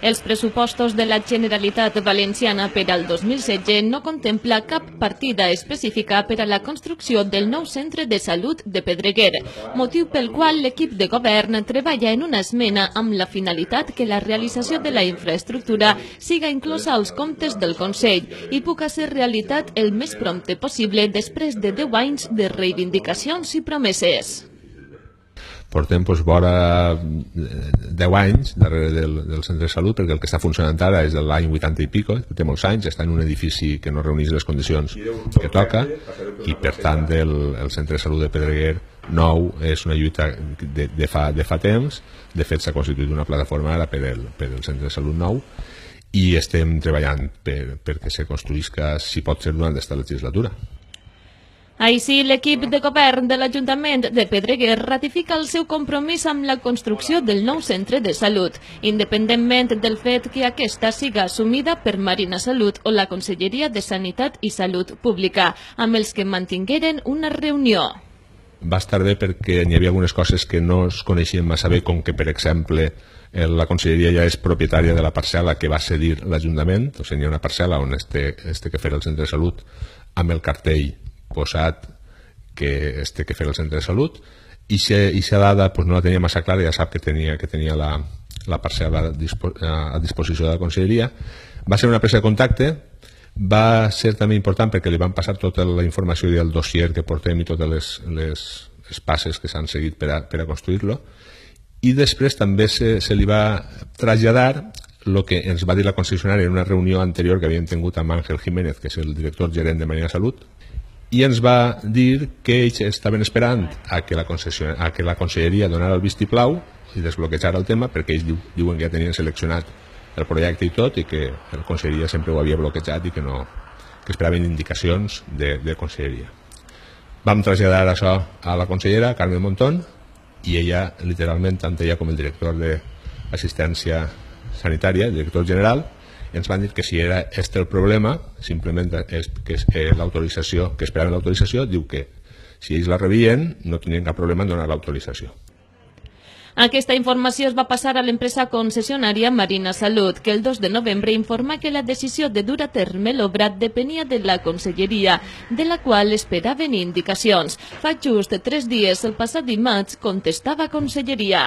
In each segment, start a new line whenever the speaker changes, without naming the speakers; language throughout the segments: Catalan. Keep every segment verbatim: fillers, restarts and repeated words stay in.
Els pressupostos de la Generalitat Valenciana per al dos mil setze no contempla cap partida específica per a la construcció del nou centre de salut de Pedreguer, motiu pel qual l'equip de govern treballa en una esmena amb la finalitat que la realització de la infraestructura siga inclosa als comptes del Consell i puga ser realitat el més prompte possible després de deu anys de reivindicacions i promeses.
Portem doncs, vora deu anys darrere del, del centre de salut, perquè el que està funcionant ara és de l'any vuitanta i pico, té molts anys, està en un edifici que no reuneix les condicions que toca i per tant el, el centre de salut de Pedreguer nou és una lluita de, de, fa, de fa temps. De fet s'ha constituït una plataforma ara per el, per el centre de salut nou i estem treballant per, perquè se construïsca, si pot ser, durant aquesta legislatura.
Així, l'equip de govern de l'Ajuntament de Pedreguer ratifica el seu compromís amb la construcció del nou centre de salut, independentment del fet que aquesta siga assumida per Marina Salut o la Conselleria de Sanitat i Salut Pública, amb els que mantingueren una reunió.
Va estar bé perquè n'hi havia algunes coses que no es coneixien massa bé, com que, per exemple, la Conselleria ja és propietària de la parcel·la que va cedir l'Ajuntament, o sigui, hi ha una parcel·la on es té que fer el centre de salut amb el cartell posat que es té que fer el centre de salut i aquesta dada pues, no la tenia massa clara, ja sap que tenia, que tenia la, la parcel·la a, dispo, a disposició de la Conselleria. Va ser una presa de contacte, va ser també important perquè li van passar tota la informació i el dossier que portem i totes les, les, les passes que s'han seguit per a, per a construir-lo, i després també se, se li va traslladar el que ens va dir la concessionària en una reunió anterior que havíem tingut amb Àngel Jiménez, que és el director gerent de Marina Salut, i ens va dir que ells estaven esperant a que la, a que la Conselleria donara el vistiplau i desbloquejara el tema, perquè ells diu, diuen que ja tenien seleccionat el projecte i tot, i que la Conselleria sempre ho havia bloquejat i que, no, que esperaven indicacions de, de Conselleria. Vam traslladar això a la consellera, Carmen Montón, i ella, literalment, tant ella com el director d'assistència sanitària, el director general, ens van dir que si era este el problema, simplement és que eh, l'autorització, que esperaven l'autorització, diu que si ells la rebien no tenien cap problema en donar l'autorització.
Aquesta informació es va passar a l'empresa concessionària Marina Salut, que el dos de novembre informa que la decisió de dur a terme l'obra depenia de la Conselleria, de la qual esperaven indicacions. Fa just tres dies, el passat dimarts, contestava Conselleria.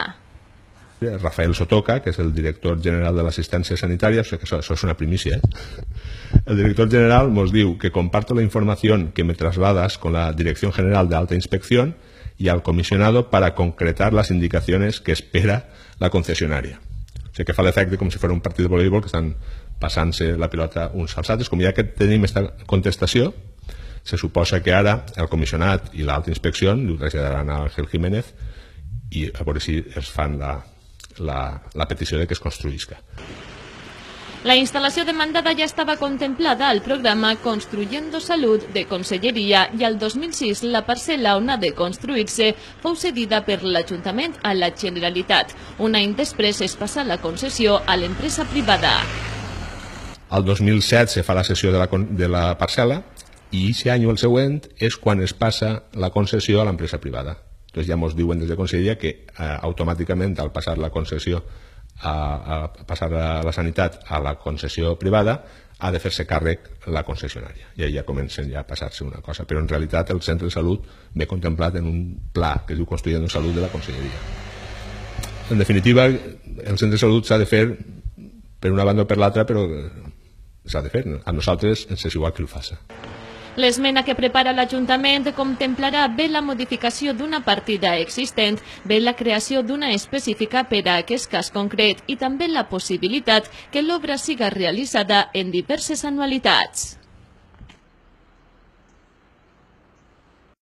Rafael Sotoca, que és el director general de l'assistència sanitària, o sigui que això, això és una primícia, ¿eh? El director general nos diu que comparto la información que me trasladas con la Dirección General de Alta Inspección y al comisionado para concretar las indicaciones que espera la concesionària. O sigui que fa l'efecte com si fos un partit de voleibol que estan passant-se la pilota uns als altres. Com ja que tenim aquesta contestació, se suposa que ara el comissionat i l'alta inspecció ho traslladaran a Ángel Jiménez i a veure si es fan la La, la petició de que es construïsca.
La instal·lació demandada ja estava contemplada al programa Construyendo Salud de Conselleria i al dos mil sis la parcel·la on ha de construir-se fou cedida per l'Ajuntament a la Generalitat. Un any després es passa la concessió a l'empresa privada.
Al dos mil set se fa la cessió de la, de la parcel·la i aquest any o el següent és quan es passa la concessió a l'empresa privada. Entonces ja ens diuen des de Conselleria que eh, automàticament al passar la concessió a, a passar a la sanitat a la concessió privada ha de fer-se càrrec la concessionària i ja comencen ja a passar-se una cosa, però en realitat el centre de salut ve contemplat en un pla que es diu Construyendo Salud de la Conselleria. En definitiva, el centre de salut s'ha de fer per una banda o per l'altra, però s'ha de fer, a nosaltres ens és igual que ho faça.
L'esmena que prepara l'Ajuntament contemplarà bé la modificació d'una partida existent, bé la creació d'una específica per a aquest cas concret i també la possibilitat que l'obra siga realitzada en diverses anualitats.